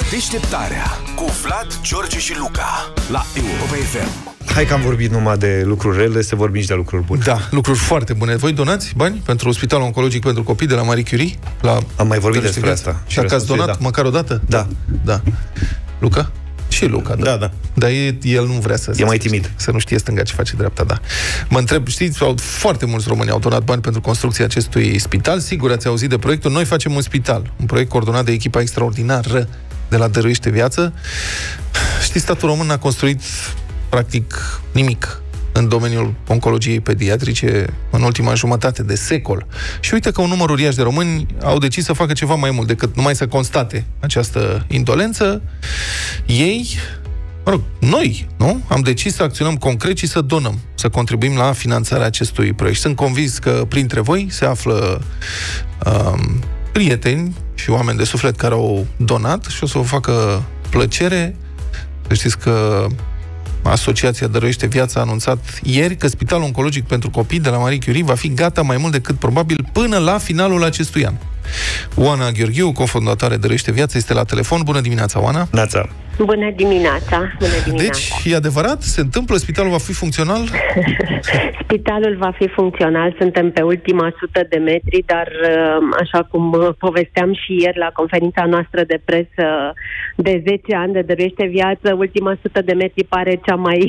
Deșteptarea cu Vlad, George și Luca la Europa FM. Hai că am vorbit numai de lucruri rele, să vorbim și de lucruri bune. Da, lucruri foarte bune. Voi donați bani pentru Spitalul Oncologic pentru Copii de la Marie Curie? Am mai vorbit despre asta. Și dacă ați donat măcar o dată? Da. Luca? Și Luca, da. Dar el nu vrea să... E mai timid. Să nu știe stânga ce face dreapta, da. Mă întreb, știți, foarte mulți români au donat bani pentru construcția acestui spital. Sigur, ați auzit de proiectul. Noi facem un spital. Un proiect coordonat de echipa extraordinară de la Dăruiește Viață. Știți, statul român a construit practic nimic în domeniul oncologiei pediatrice în ultima jumătate de secol. Și uite că un număr uriaș de români au decis să facă ceva mai mult decât numai să constate această indolență. Noi, nu? Am decis să acționăm concret și să donăm, să contribuim la finanțarea acestui proiect. Sunt convins că printre voi se află prieteni și oameni de suflet care au donat și o să vă facă plăcere. Să știți că Asociația Dăruiește Viața a anunțat ieri că Spitalul Oncologic pentru Copii de la Marie Curie va fi gata mai mult decât probabil până la finalul acestui an. Oana Gheorghiu, cofondatoare Dăruiește Viața, este la telefon. Bună dimineața, Oana! Bună dimineața! Deci, e adevărat? Se întâmplă? Spitalul va fi funcțional? Spitalul va fi funcțional. Suntem pe ultima 100 de metri, dar așa cum povesteam și ieri la conferința noastră de presă de 10 ani de Dăruiește Viață, ultima 100 de metri pare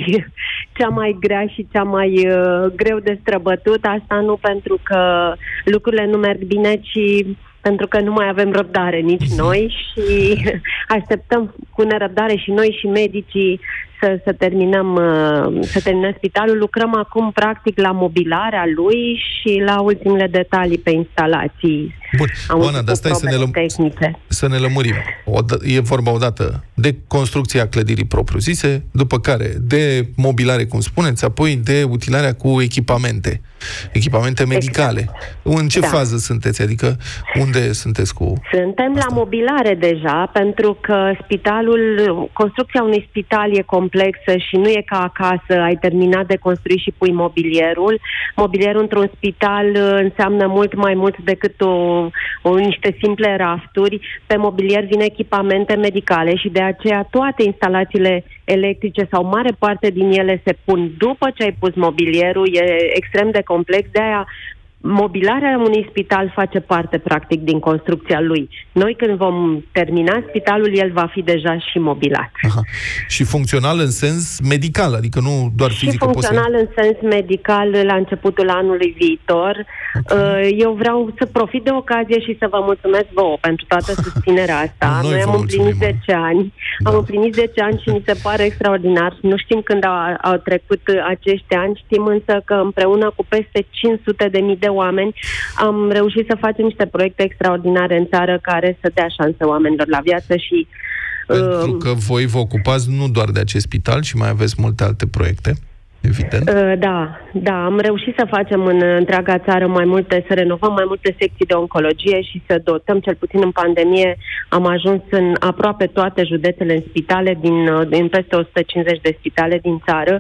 cea mai grea și cea mai greu de străbătut. Asta nu pentru că lucrurile nu merg bine, ci pentru că nu mai avem răbdare nici noi și așteptăm cu nerăbdare și noi și medicii să terminăm spitalul. Lucrăm acum practic la mobilarea lui și la ultimele detalii pe instalații. Bun, Oana, dar stai să ne lămurim. E vorba odată de construcția clădirii propriu-zise, după care de mobilare, cum spuneți, apoi de utilarea cu echipamente medicale. Exact. În ce fază sunteți? Adică unde sunteți cu Suntem asta? La mobilare deja, pentru că construcția unui spital e complexă și nu e ca acasă, ai terminat de construit și pui mobilierul. Mobilierul într-un spital înseamnă mult mai mult decât niște simple rafturi. Pe mobilier vin echipamente medicale și de aceea toate instalațiile electrice sau mare parte din ele se pun după ce ai pus mobilierul. E extrem de complex, de aia mobilarea unui spital face parte, practic, din construcția lui. Noi, când vom termina spitalul, el va fi deja și mobilat. Aha. Și funcțional în sens medical, adică nu doar fizic. Și funcțional în sens medical la începutul anului viitor. Okay. Eu vreau să profit de ocazie și să vă mulțumesc vouă pentru toată susținerea asta. Noi am împlinit 10 ani. Da. Am împlinit 10 ani și mi se pare extraordinar. Nu știm când au trecut acești ani, știm însă că împreună cu peste 500.000 de oameni am reușit să facem niște proiecte extraordinare în țară care să dea șansă oamenilor la viață și... Pentru că voi vă ocupați nu doar de acest spital, ci mai aveți multe alte proiecte, evident. Da, am reușit să facem în întreaga țară să renovăm mai multe secții de oncologie și să dotăm, cel puțin în pandemie, am ajuns în aproape toate județele în spitale, din peste 150 de spitale din țară.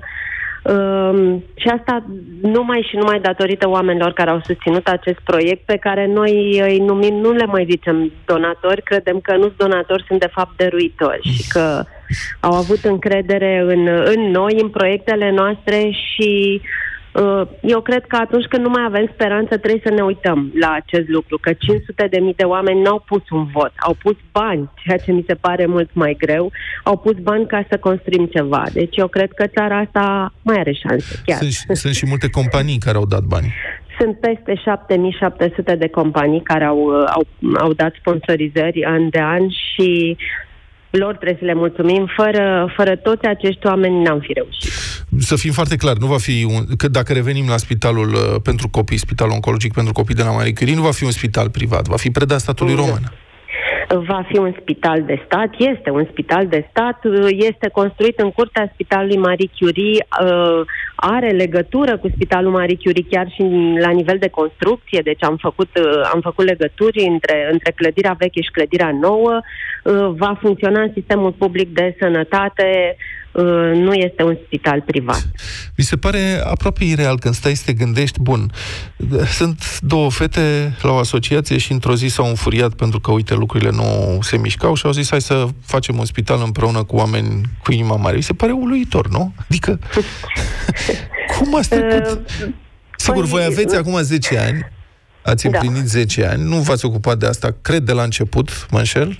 Și asta numai datorită oamenilor care au susținut acest proiect, pe care noi îi numim, nu le mai zicem donatori, credem că nu sunt donatori, sunt de fapt dăruitori și că au avut încredere în noi, în proiectele noastre și eu cred că atunci când nu mai avem speranță trebuie să ne uităm la acest lucru, că 500.000 de oameni n-au pus un vot, au pus bani, ceea ce mi se pare mult mai greu, au pus bani ca să construim ceva. Deci eu cred că țara asta mai are șanse, chiar. Sunt și multe companii care au dat bani. Sunt peste 7.700 de companii care au dat sponsorizări an de an și lor trebuie să le mulțumim. Fără toți acești oameni n-am fi reușit. Să fim foarte clar, nu va fi că dacă revenim la Spitalul pentru Copii, Spitalul Oncologic pentru Copii de la Marie Curie, nu va fi un spital privat, va fi predat statului român. Va fi un spital de stat, este un spital de stat, este construit în curtea Spitalului Marie Curie, are legătură cu Spitalul Marie Curie chiar și la nivel de construcție, deci am făcut legături între clădirea veche și clădirea nouă, va funcționa în sistemul public de sănătate, nu este un spital privat. Mi se pare aproape ireal când stai să te gândești, bun, sunt două fete la o asociație și într-o zi s-au înfuriat pentru că, uite, lucrurile nu se mișcau și au zis, hai să facem un spital împreună cu oameni cu inima mare. Mi se pare uluitor, nu? Adică, cum a trecut? Sigur, voi aveți acum 10 ani, ați împlinit 10 ani, nu v-ați ocupat de asta, cred, de la început, mă înșel?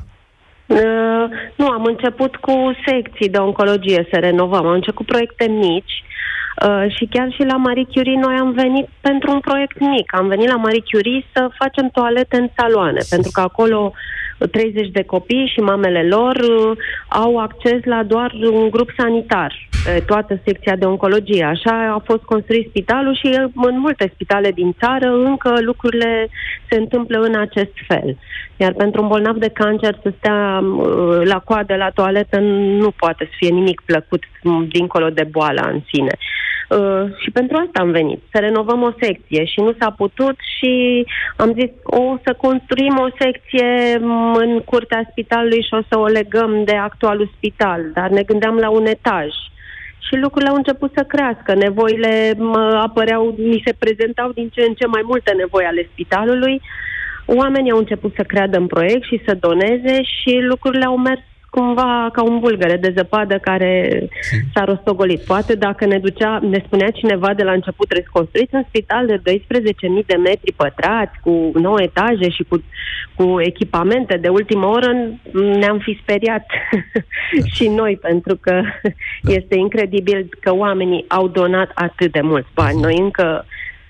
Nu, am început cu secții de oncologie să renovăm. Am început cu proiecte mici și chiar și la Marie Curie noi am venit pentru un proiect mic. Am venit la Marie Curie să facem toalete în saloane, pentru că acolo 30 de copii și mamele lor au acces la doar un grup sanitar, toată secția de oncologie. Așa a fost construit spitalul și în multe spitale din țară încă lucrurile se întâmplă în acest fel. Iar pentru un bolnav de cancer să stea la coadă la toaletă nu poate să fie nimic plăcut dincolo de boala în sine. Și pentru asta am venit, să renovăm o secție și nu s-a putut și am zis o să construim o secție în curtea spitalului și o să o legăm de actualul spital, dar ne gândeam la un etaj. Și lucrurile au început să crească, nevoile apăreau, mi se prezentau din ce în ce mai multe nevoi ale spitalului, oamenii au început să creadă în proiect și să doneze și lucrurile au mers cumva ca un bulgăre de zăpadă care s-a rostogolit. Poate dacă ne spunea cineva de la început, trebuie să construiți un spital de 12.000 de metri pătrați, cu 9 etaje și cu echipamente de ultimă oră, ne-am fi speriat și noi, pentru că este incredibil că oamenii au donat atât de mulți bani. Noi încă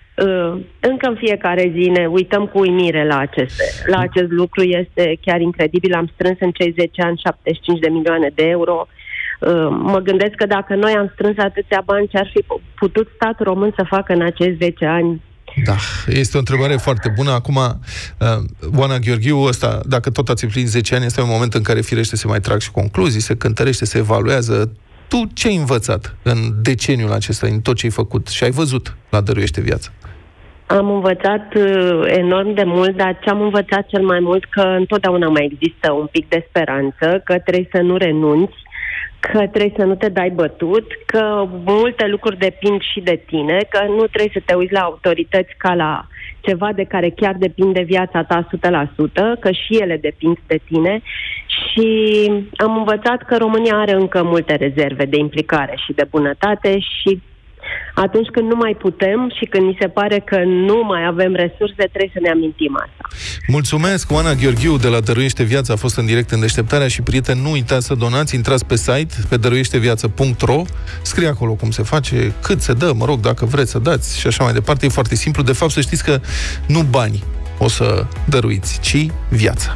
în fiecare zi ne uităm cu uimire la acest lucru. Este chiar incredibil. Am strâns în cei 10 ani 75 de milioane de euro. Mă gândesc că dacă noi am strâns atâția bani, ce ar fi putut statul român să facă în acești 10 ani? Da, este o întrebare foarte bună. Acum, Oana Gheorghiu, ăsta, dacă tot ați împlinit 10 ani, este un moment în care firește se mai trag și concluzii, se cântărește, se evaluează. Tu ce ai învățat în deceniul acesta, în tot ce ai făcut și ai văzut la Dăruiește Viața? Am învățat enorm de mult, dar ce am învățat cel mai mult, că întotdeauna mai există un pic de speranță, că trebuie să nu renunți, că trebuie să nu te dai bătut, că multe lucruri depind și de tine, că nu trebuie să te uiți la autorități ca la ceva de care chiar depinde viața ta 100%, că și ele depind de tine. Și am învățat că România are încă multe rezerve de implicare și de bunătate și atunci când nu mai putem și când ni se pare că nu mai avem resurse, trebuie să ne amintim asta. Mulțumesc! Oana Gheorghiu de la Dăruiește Viața a fost în direct în Deșteptarea și, prieteni, nu uitați să donați, intrați pe site, pe dăruieșteviață.ro, scrie acolo cum se face, cât se dă, mă rog, dacă vreți să dați și așa mai departe. E foarte simplu. De fapt, să știți că nu bani o să dăruiți, ci viața.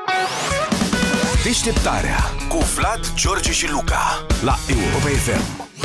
Deșteptarea cu Vlad, George și Luca la Europa FM.